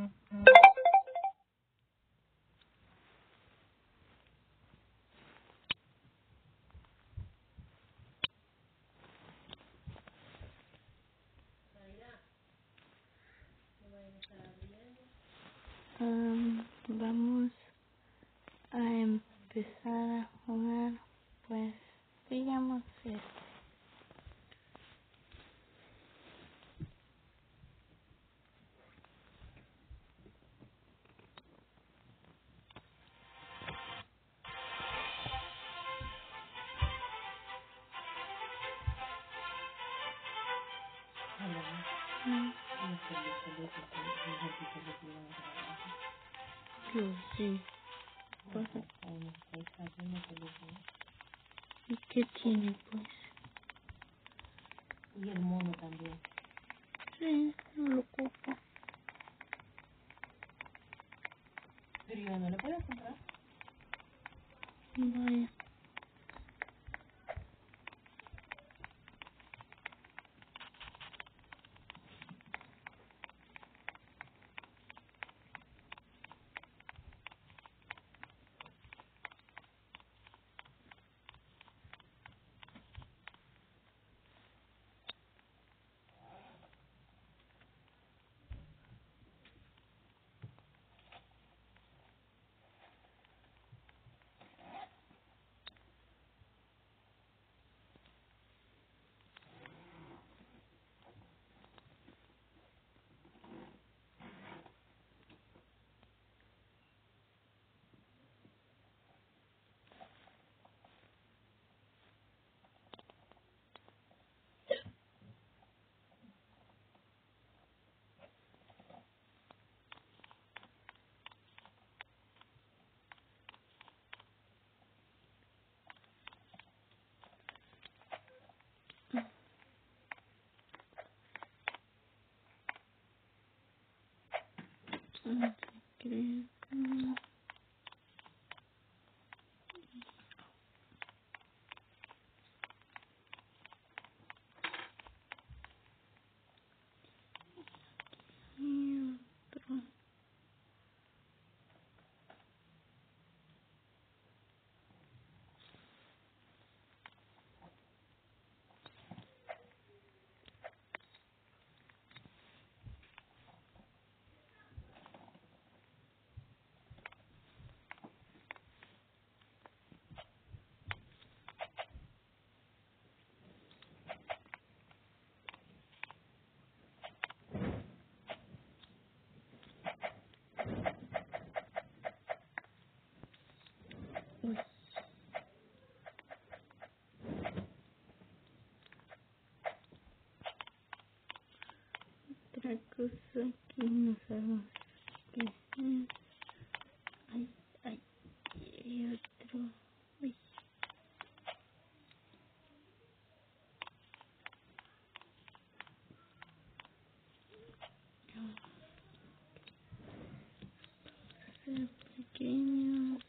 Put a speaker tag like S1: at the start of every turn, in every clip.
S1: Vamos a empezar a jugar, pues digamos sí. ¿Y qué tiene, pues?
S2: Y el mono también.
S1: Sí, no lo ocupo.
S2: Pero ya no lo puedes comprar.
S1: Vaya. Creo. Y otro. Otra cosa que no sabemos qué es. Ay, ay. Y otro. Ay. Ser pequeños.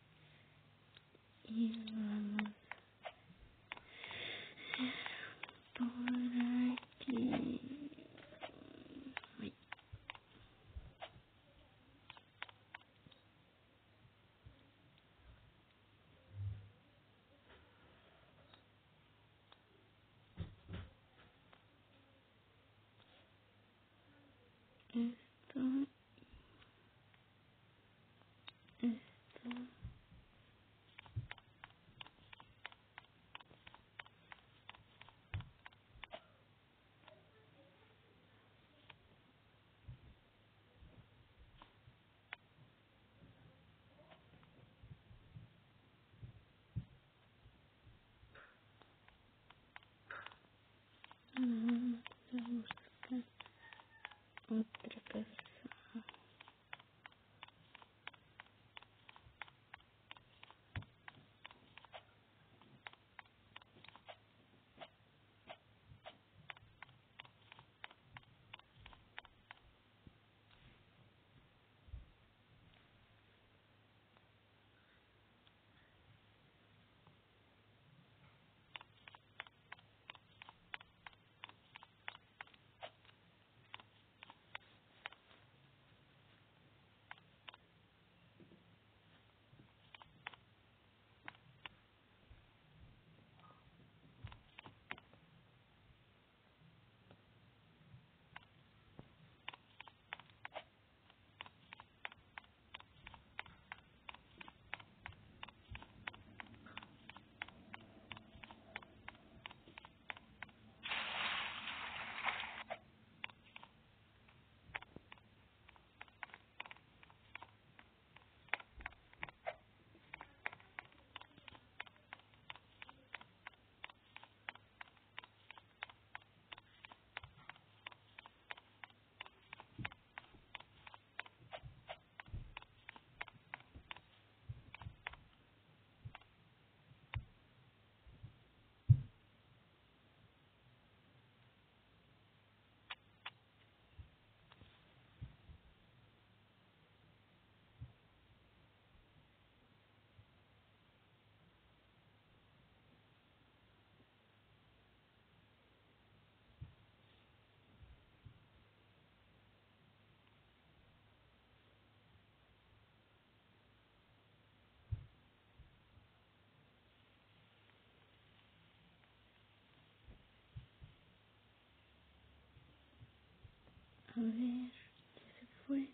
S1: Y vamos por aquí. Ay. Esto. Esto. Vamos a buscar otra casa. A ver, ya se fue.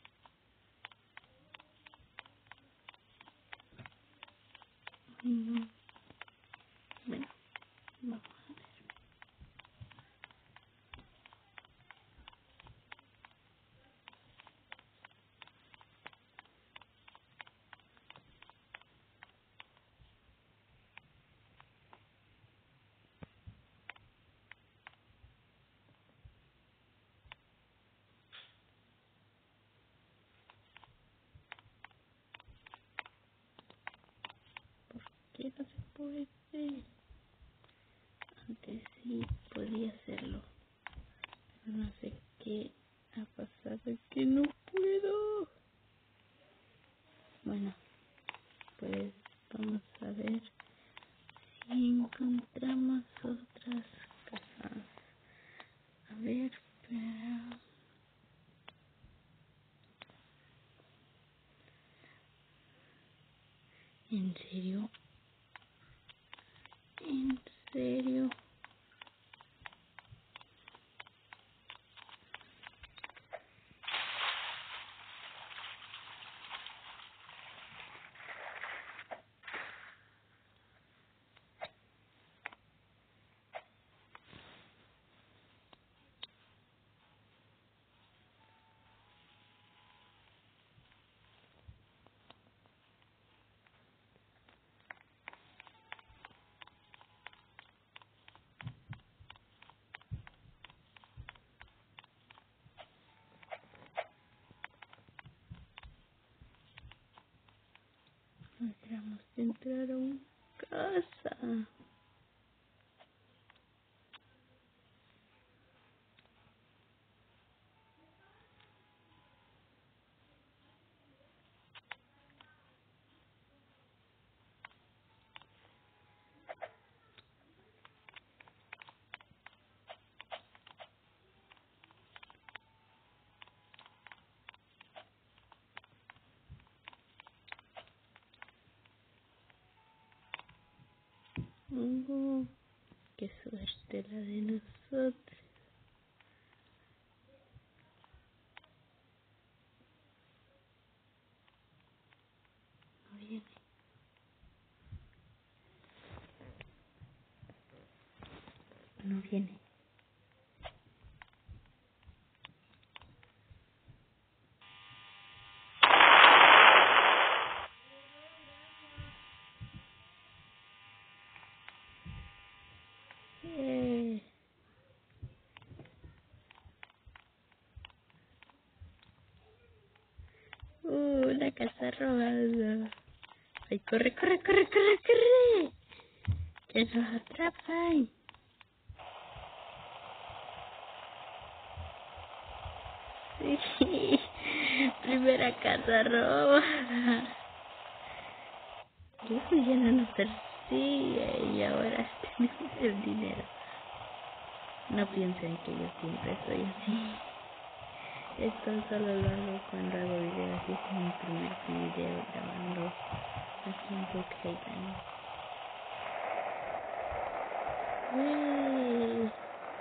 S1: No. Bueno, vamos a ver. ¿Qué no se puede? Antes sí podía hacerlo. Pero no sé qué ha pasado, que no puedo. Bueno, pues vamos a ver si encontramos otras casas. A ver, pero... ¿En serio? ¿En serio? Acabamos de entrar a una casa. Oh, qué suerte la de nosotros. No viene. No viene. Eh. La casa robada. Ay, corre, corre, corre, corre, corre. Que nos atrapan. Sí. Primera casa robada. Eso ya no nos persigue y ahora tenemos el dinero. No piensen que yo siempre soy así. Esto solo lo hago cuando hago videos, así es mi primer video grabando aquí en Brookhaven. ¡Uy!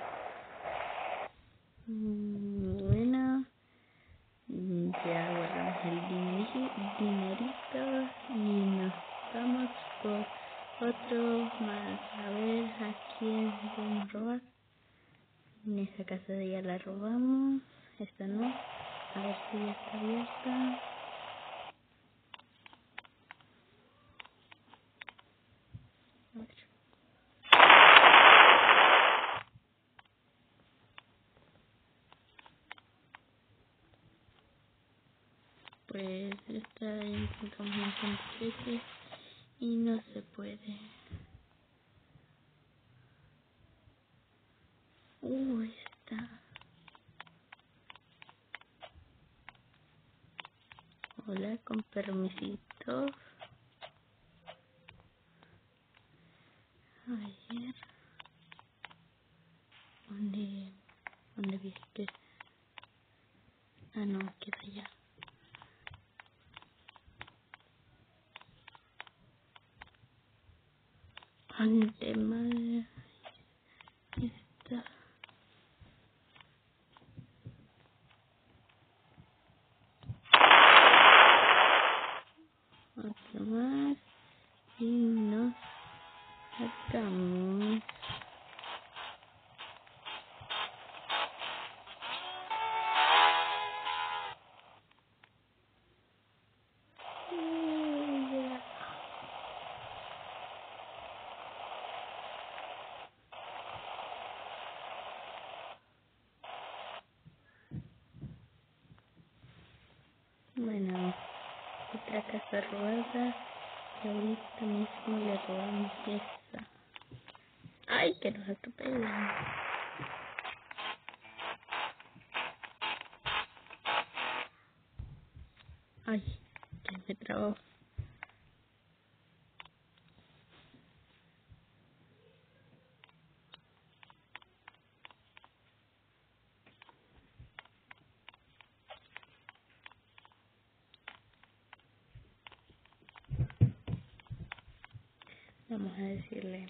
S1: Bueno, ya guardamos el dinerito y nos vamos por otro más. A ver a quién podemos robar. En esa casa ya la robamos. Esta no. A ver si ya está abierta. A ver. Pues esta intentamos un montón de veces y no se puede. Está. Hola, con permisito. Ayer. ¿Dónde vi que? Ah, no, queda allá. Ante madre. Está. nomás y nos sacamos. Bueno, otra casa robada y ahorita mismo le robamos esta. ¡Ay, que nos atropellan! ¡Ay, que me trabó! Vamos a decirle.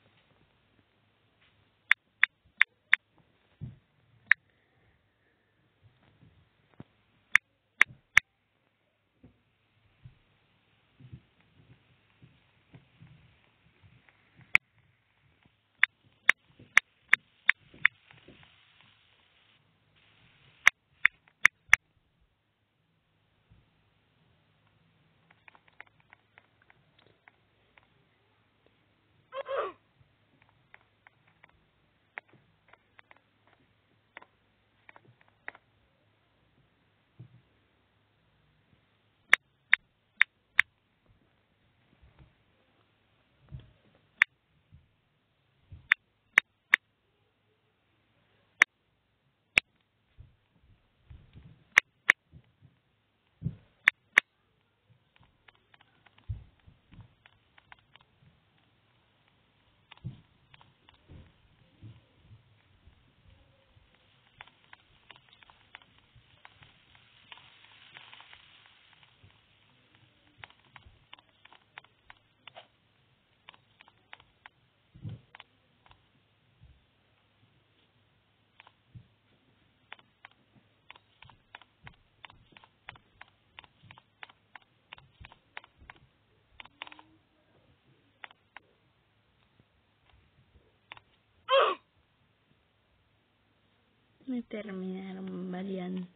S1: Me terminaron baleando.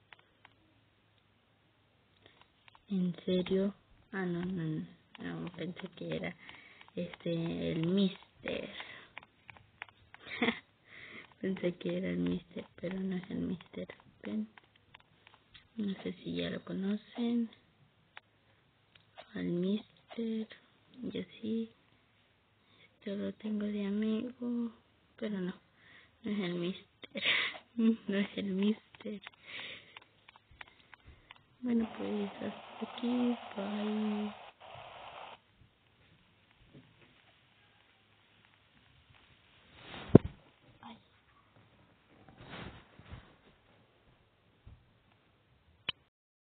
S1: ¿En serio? Ah, no, pensé que era el Mister. Pensé que era el Mister, pero no es el Mister. ¿Ven? No sé si ya lo conocen. Al Mister. Yo sí. Yo lo tengo de amigo, pero no es el Mister. No es el Mister. Bueno, pues hasta aquí. Bye.